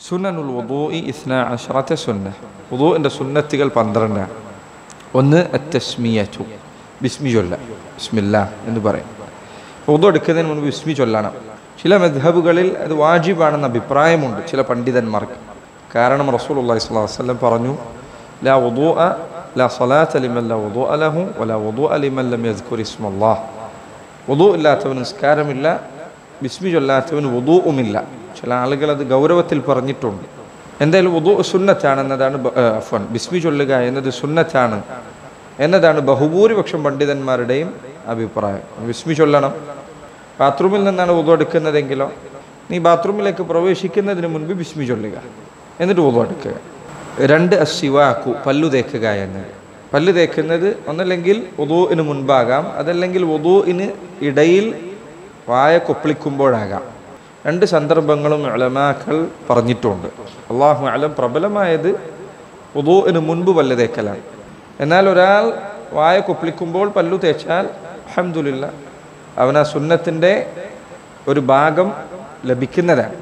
സുനനുൽ വുദൂഇ 12 സുന്ന. വുദൂഇൻ്റെ സുന്നത്തുകൾ 12. ഒന്ന് അത്തസ്മിയതു, ബിസ്മി ചൊല്ല, ബിസ്മില്ലാ എന്ന് പറയും. വുദൂ എടുക്കുന്നതിന് മുൻപ് ബിസ്മി ചൊല്ലണം. ചില മദ്ഹബുകളിൽ അത് വാജിബാണെന്ന അഭിപ്രായമുണ്ട് ചില പണ്ഡിതന്മാർക്ക്. കാരണം റസൂലുള്ളാഹി സ്വല്ലല്ലാഹു അലൈഹി വസല്ലം പറഞ്ഞു, ലാ വുദൂഅ ലാ സ്വലാത ലിമൻ ലാ വുദൂഅ ലഹു വലാ വുദൂഅ ലിമൻ ലം യദ്കുർ ഇസ്മല്ലാഹ്. വുദൂ ഇല്ലാത്തവന് നിസ്കാരമില്ല, ബിസ്മി ചൊല്ലാത്തവന് വുദൂഉമില്ല. ചില ആളുകൾ അത് ഗൗരവത്തിൽ പറഞ്ഞിട്ടുണ്ട്. എന്തായാലും വുദൂ സുന്നത്താണെന്നതാണ്, ബിസ്മി ചൊല്ലുക എന്നത് സുന്നത്താണ് എന്നതാണ് ബഹുഭൂരിപക്ഷം പണ്ഡിതന്മാരുടെയും അഭിപ്രായം. ബിസ്മി ചൊല്ലണം. ബാത്റൂമിൽ നിന്നാണ് വുദൂ എടുക്കുന്നതെങ്കിലോ നീ ബാത്റൂമിലേക്ക് പ്രവേശിക്കുന്നതിന് മുൻപ് ബിസ്മി ചൊല്ലുക, എന്നിട്ട് വുദൂ എടുക്കുക. 2 അസ്സിവാക്കു, പല്ലു തേക്കുക എന്നത്. പല്ല് തേക്കുന്നത് ഒന്നല്ലെങ്കിൽ വുദൂഇന് മുൻപാകാം, അതല്ലെങ്കിൽ വുദൂഇന് ഇടയിൽ വായ കൊപ്പിളിക്കുമ്പോഴാകാം. 2 സന്ദർഭങ്ങളും ഉലമാക്കൾ പറഞ്ഞിട്ടുണ്ട്. അല്ലാഹു അഅലം, പ്രബലമായത് വുദൂഇന് മുൻപ് പല്ല് തേക്കലാണ്. എന്നാൽ ഒരാൾ വായ കൊപ്പിളിക്കുമ്പോൾ പല്ലു തേച്ചാൽ അൽഹംദുലില്ലാഹ് അവൻ ആ സുന്നത്തിൻ്റെ ഒരു ഭാഗം ലഭിക്കുന്നതാണ്.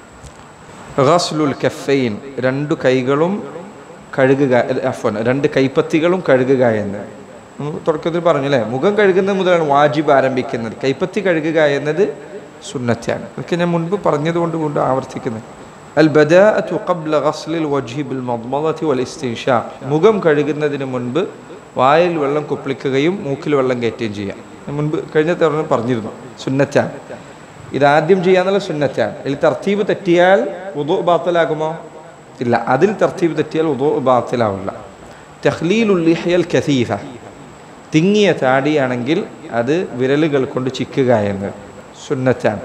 ഗസ്ലുൽ കഫൈൻ, 2 കൈകളും കഴുകുക, 2 കൈപ്പത്തികളും കഴുകുക എന്ന് തുടക്കത്തിൽ പറഞ്ഞു അല്ലേ. മുഖം കഴുകുന്നത് മുതലാണ് വാജിബ് ആരംഭിക്കുന്നത്. കൈപ്പത്തി കഴുകുക എന്നത് സുന്നത്താണ്. അതൊക്കെ ഞാൻ മുൻപ് പറഞ്ഞതുകൊണ്ട് ആവർത്തിക്കുന്നത്. അൽ ബദാഅതു ഖബ്ല ഗസ്ലിൽ വജ്ഹി ബിൽ മദ്മദതി വൽ ഇസ്തിൻഷാഖ്, മുഖം കഴുകുന്നതിന് മുൻപ് വായിൽ വെള്ളം കുപ്പിളിക്കുകയും മൂക്കിൽ വെള്ളം കയറ്റുകയും ചെയ്യാം. മുൻപ് കഴിഞ്ഞ തവണ പറഞ്ഞിരുന്നു, സുന്നത്താണ്. ഇതാദ്യം ചെയ്യാന്നുള്ള സുന്നത്താണ്. ഇതിൽ തർത്തീബ് തെറ്റിയാൽ വുദൂ ബാത്തിലാകുമോ? ഇല്ല. അതിൽ തർത്തീബ് തെറ്റിയാൽ വുദൂ ബാത്തിലാവില്ല. തഖ്ലീലുൽ ലിഹ്യൽ കസീഫ, തിങ്ങിയ താടിയാണെങ്കിൽ അത് വിരലുകൾ കൊണ്ട് ചിക്കുക എന്ന് സുന്നത്താണ്.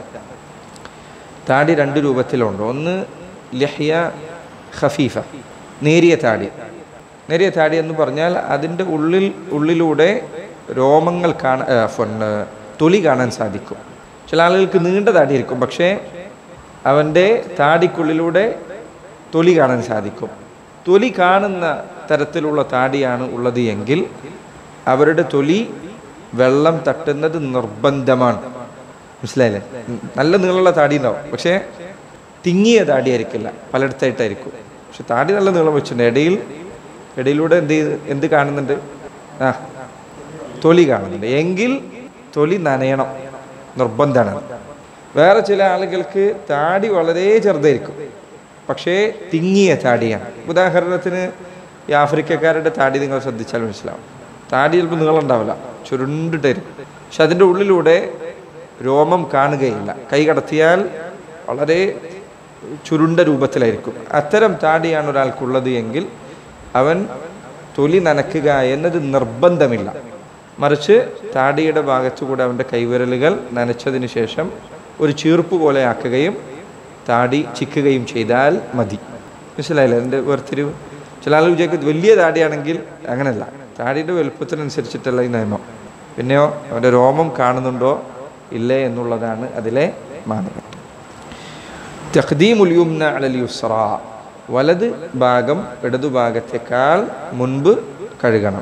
താടി 2 രൂപത്തിലുണ്ട്. ഒന്ന് ലിഹ്യ ഖഫീഫ, നേരിയ താടി. നേരിയ താടി എന്ന് പറഞ്ഞാൽ അതിൻ്റെ ഉള്ളിലൂടെ രോമങ്ങൾ തൊലി കാണാൻ സാധിക്കും. ചില ആളുകൾക്ക് നീണ്ട താടിയായിരിക്കും, പക്ഷേ അവൻ്റെ താടിക്കുള്ളിലൂടെ തൊലി കാണാൻ സാധിക്കും. തൊലി കാണുന്ന തരത്തിലുള്ള താടിയാണ് ഉള്ളത് എങ്കിൽ അവരുടെ തൊലി വെള്ളം തട്ടുന്നത് നിർബന്ധമാണ്. മനസ്സിലായില്ലേ? നല്ല നീളമുള്ള താടി ഉണ്ടാവും, പക്ഷേ തിങ്ങിയ താടിയായിരിക്കില്ല, പലയിടത്തായിട്ടായിരിക്കും. പക്ഷെ താടി നല്ല നീളം വെച്ചിട്ടുണ്ട്. ഇടയിലൂടെ എന്ത് കാണുന്നുണ്ട്? തൊലി കാണുന്നുണ്ട്. എങ്കിൽ തൊലി നനയണം, നിർബന്ധമാണ്. വേറെ ചില ആളുകൾക്ക് താടി വളരെ ചെറുതായിരിക്കും, പക്ഷേ തിങ്ങിയ താടിയാണ്. ഉദാഹരണത്തിന് ഈ ആഫ്രിക്കക്കാരുടെ താടി നിങ്ങൾ ശ്രദ്ധിച്ചാൽ മനസ്സിലാവും. താടി ചിലപ്പോൾ നീളം ഉണ്ടാവില്ല, ചുരുണ്ടിട്ടായിരിക്കും, പക്ഷെ അതിൻ്റെ ഉള്ളിലൂടെ രോമം കാണുകയില്ല. കൈ കടത്തിയാൽ വളരെ ചുരുണ്ട രൂപത്തിലായിരിക്കും. അത്തരം താടിയാണ് ഒരാൾക്കുള്ളത് എങ്കിൽ അവൻ തൊലി നനയ്ക്കുക എന്നത് നിർബന്ധമില്ല. മറിച്ച് താടിയുടെ ഭാഗത്തുകൂടെ അവൻ്റെ കൈവിരലുകൾ നനച്ചതിന് ശേഷം ഒരു ചീർപ്പ് പോലെ ആക്കുകയും താടി ചിക്കുകയും ചെയ്താൽ മതി. മനസ്സിലായില്ലേ അതിൻ്റെ വേർതിരിവ്? ചില ആളുകൾ വിചാരിക്കും വലിയ താടിയാണെങ്കിൽ അങ്ങനെയല്ല, താടിയുടെ വലുപ്പത്തിനനുസരിച്ചിട്ടല്ല ഈ നിയമം. പിന്നെയോ അവൻ്റെ രോമം കാണുന്നുണ്ടോ ഇല്ലേ എന്നുള്ളതാണ് അതിലെ മാനദണ്ഡം. തഖ്ദീമുൽ യുംന അലൽ യുസ്റാ, വലത് ഭാഗം ഇടതുഭാഗത്തേക്കാൾ മുൻപ് കഴുകണം.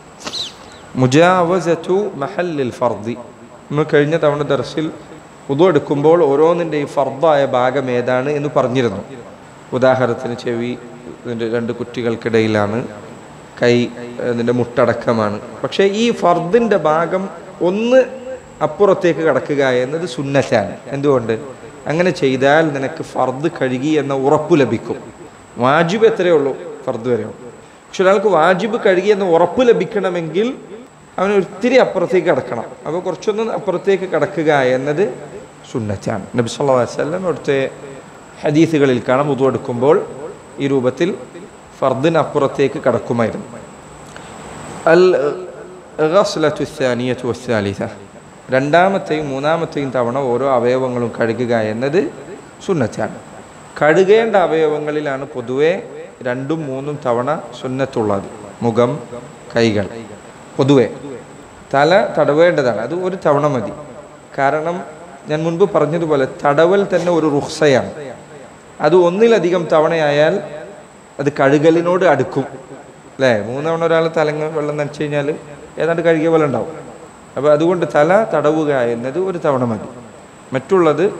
മുജാവസതു മഹല്ലിൽ ഫർദി, നമ്മൾ കഴിഞ്ഞ തവണ ദർസിൽ വുദൂ എടുക്കുമ്പോൾ ഓരോന്നിൻ്റെയും ഫർദായ ഭാഗം ഏതാണ് എന്ന് പറഞ്ഞിരുന്നു. ഉദാഹരണത്തിന് ചെവി ഇതിൻ്റെ 2 കുറ്റികൾക്കിടയിലാണ്, കൈ അതിൻ്റെ മുട്ടടക്കമാണ്. പക്ഷേ ഈ ഫർദിൻ്റെ ഭാഗം ഒന്ന് അപ്പുറത്തേക്ക് കടക്കുക എന്നത് സുന്നത്താണ്. എന്തുകൊണ്ട്? അങ്ങനെ ചെയ്താൽ നിനക്ക് ഫർദ് കഴുകി എന്ന ഉറപ്പ് ലഭിക്കും. വാജിബ് എത്രയേ ഉള്ളൂ? ഫർദ് വരെയുള്ളൂ. പക്ഷെ ഒരാൾക്ക് വാജിബ് കഴുകി എന്ന ഉറപ്പ് ലഭിക്കണമെങ്കിൽ അവന് ഒത്തിരി അപ്പുറത്തേക്ക് കടക്കണം. അപ്പോൾ കുറച്ചൊന്നും അപ്പുറത്തേക്ക് കടക്കുക എന്നത് സുന്നത്താണ്. നബി സല്ലല്ലാഹു അലൈഹി വസല്ലം അവിടുത്തെ ഹദീസുകളിൽ കാണാം, വുദൂ എടുക്കുമ്പോൾ ഈ രൂപത്തിൽ ഫർദിന് അപ്പുറത്തേക്ക് കടക്കുമായിരുന്നു. അൽ ഗസ്ലത്തു സാനിയത്തു വസ്സാലിസ, 2ാമത്തെയും 3ാമത്തെയും തവണ ഓരോ അവയവങ്ങളും കഴുകുക എന്നത് സുന്നത്താണ്. കഴുകേണ്ട അവയവങ്ങളിലാണ് പൊതുവെ 2ഉം 3ഉം തവണ സുന്നത്തുള്ളത്. മുഖം, കൈകൾ. പൊതുവെ തല തടവേണ്ടതാണ്, അത് ഒരു തവണ മതി. കാരണം ഞാൻ മുൻപ് പറഞ്ഞതുപോലെ തടവൽ തന്നെ ഒരു റുഖ്സയാണ്. അത് ഒന്നിലധികം തവണയായാൽ അത് കഴുകലിനോട് അടുക്കും അല്ലേ? 3 തവണ ഒരാൾ തലങ്ങ വെള്ളം നനച്ചു കഴിഞ്ഞാൽ ഏതാണ്ട് കഴുകിയ പോലെ ഉണ്ടാവും. അപ്പോൾ അതുകൊണ്ട് തല തടവുക എന്നത് ഒരു തവണ മതി. മറ്റുള്ളത്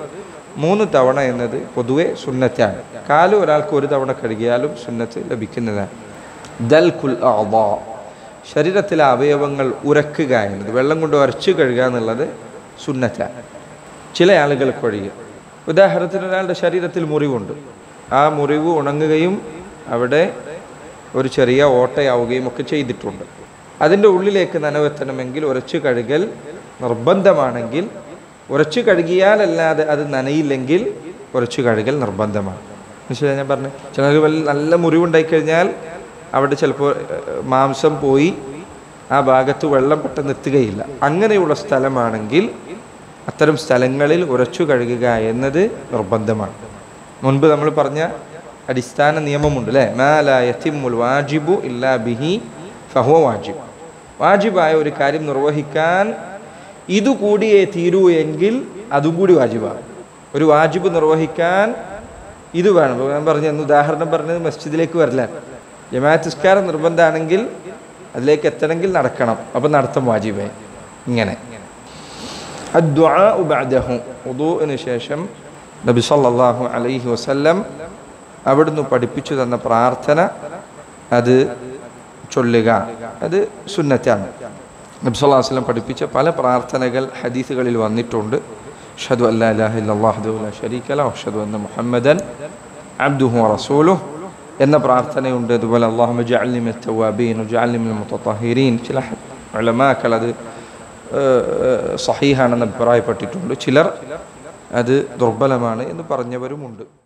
3 തവണ എന്നത് പൊതുവെ സുന്നത്താണ്. കാല് ഒരാൾക്ക് 1 തവണ കഴുകിയാലും സുന്നത്ത് ലഭിക്കുന്നതാണ്. ദൽകുൽ അഅ്ദാ, ശരീരത്തിലെ അവയവങ്ങൾ ഉരക്കുക എന്നത്, വെള്ളം കൊണ്ട് ഉരച്ച് കഴുകുക എന്നുള്ളത് സുന്നത്താണ്. ചില ആളുകൾക്ക് ഒഴികെ. ഉദാഹരണത്തിന് ഒരാളുടെ ശരീരത്തിൽ മുറിവുണ്ട്, ആ മുറിവ് ഉണങ്ങുകയും അവിടെ ഒരു ചെറിയ ഓട്ടയാവുകയും ഒക്കെ ചെയ്തിട്ടുണ്ട്. അതിൻ്റെ ഉള്ളിലേക്ക് നനവെത്തണമെങ്കിൽ ഉരച്ച് കഴുകൽ നിർബന്ധമാണെങ്കിൽ, ഉരച്ച് കഴുകിയാലല്ലാതെ അത് നനയില്ലെങ്കിൽ ഉരച്ച് കഴുകൽ നിർബന്ധമാണ്. മനസ്സിലായി ഞാൻ പറഞ്ഞു? ചിലർക്ക് നല്ല മുറിവുണ്ടായിക്കഴിഞ്ഞാൽ അവിടെ ചിലപ്പോൾ മാംസം പോയി ആ ഭാഗത്ത് വെള്ളം പെട്ടെന്ന് എത്തുകയില്ല. അങ്ങനെയുള്ള സ്ഥലമാണെങ്കിൽ അത്തരം സ്ഥലങ്ങളിൽ ഉരച്ചു കഴുകുക എന്നത് നിർബന്ധമാണ്. മുൻപ് നമ്മൾ പറഞ്ഞ അടിസ്ഥാന നിയമമുണ്ട് അല്ലേ? മാ ലാ യതിമ്മുൽ വാജിബു ഇല്ലാ ബിഹി ഫഹുവ വാജിബ്. വാജിബായ ഒരു കാര്യം നിർവഹിക്കാൻ ഇതുകൂടിയേ തീരൂ എങ്കിൽ അതും കൂടി വാജിബാണ്. ഒരു വാജിബ് നിർവഹിക്കാൻ ഇത് വേണം. ഞാൻ പറഞ്ഞ ഉദാഹരണം പറഞ്ഞത് മസ്ജിദിലേക്ക് വരലാണ്. ജമാഅത്ത് നിസ്കാരം നിർബന്ധമാണെങ്കിൽ അതിലേക്ക് എത്തണമെങ്കിൽ നടക്കണം, അപ്പം നടത്തം വാജിബായി. ഇങ്ങനെ അദ്ദുആഉ ബഅദഹു, വുദൂഇന് ശേഷം നബി സല്ലല്ലാഹു അലൈഹി വസല്ലം അവിടുന്ന് പഠിപ്പിച്ചു തന്ന പ്രാർത്ഥന അത് ചൊല്ലുക, അത് സുന്നത്താണ്. നബി സല്ലല്ലാഹു അലൈഹി വസല്ലം പഠിപ്പിച്ച പല പ്രാർത്ഥനകൾ ഹദീസുകളിൽ വന്നിട്ടുണ്ട്. അഷ്ഹദു അല്ലാ ഇലാഹ ഇല്ലല്ലാഹു വഹ്ദഹു ലാ ശരീക ലഹു വഅഷ്ഹദു അന്ന മുഹമ്മദൻ അബ്ദുഹു വറസൂലുഹു എന്ന പ്രാർത്ഥനയുണ്ട്. അതുപോലെ അല്ലാഹുമ്മ ജഅൽനി മിനൽ തവ്വാബീൻ വജഅൽനി മിനൽ മുതതഹിരീൻ. ചില ഉലമാക്കൾ അത് സഹീഹാണെന്ന് അഭിപ്രായപ്പെട്ടിട്ടുണ്ട്, ചിലർ അത് ദുർബലമാണ് എന്ന് പറഞ്ഞവരുമുണ്ട്.